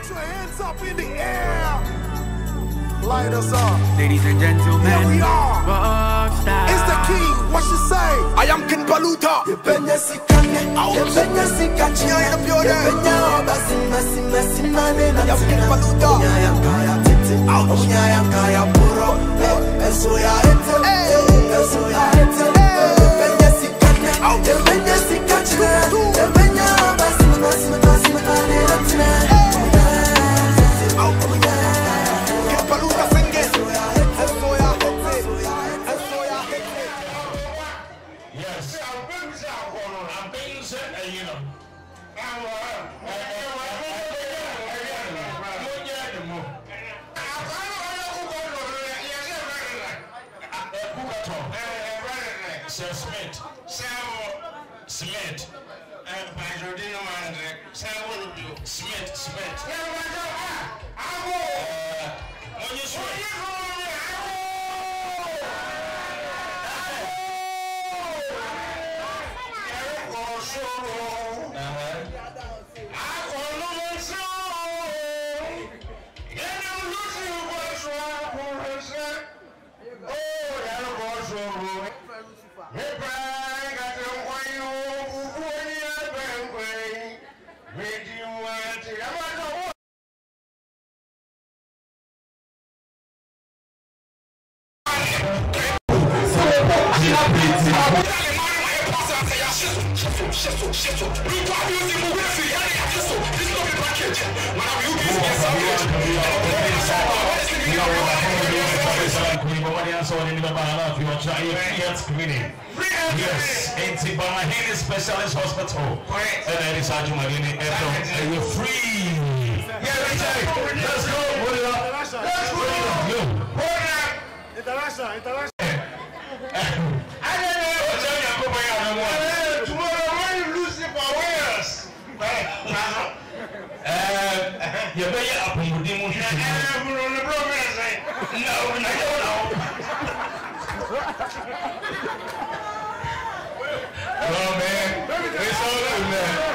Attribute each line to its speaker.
Speaker 1: Put your hands up in the air. Light us up.
Speaker 2: Ladies and gentlemen,
Speaker 1: here we are.
Speaker 2: Rockstar.
Speaker 1: It's the king. What you say? I am King Baluta.
Speaker 3: Ebenezer,
Speaker 4: Smith, yes, ain't Bahrain Specialist Hospital. And then it's Ajumadini. And you're free. Let's go. Let's go. International. I don't know. Tomorrow when you lose it for Wales. You better up on the motion. No, I don't know. Oh man, it's all good, man.